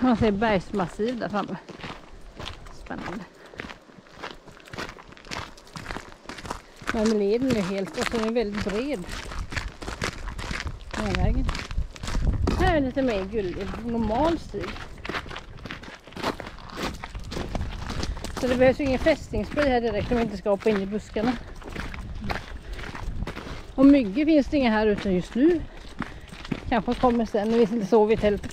Man ser bergsmassiv där framme. Spännande. Men leden är helt, och så är den väldigt bred. Den här vägen. Här är lite mer gullig, normal stig. Så det behövs ju ingen fästningsspray här direkt om vi inte ska hoppa in i buskarna. Och myggor finns det inga här ute just nu. Kanske kommer sen när vi inte sover i tältet.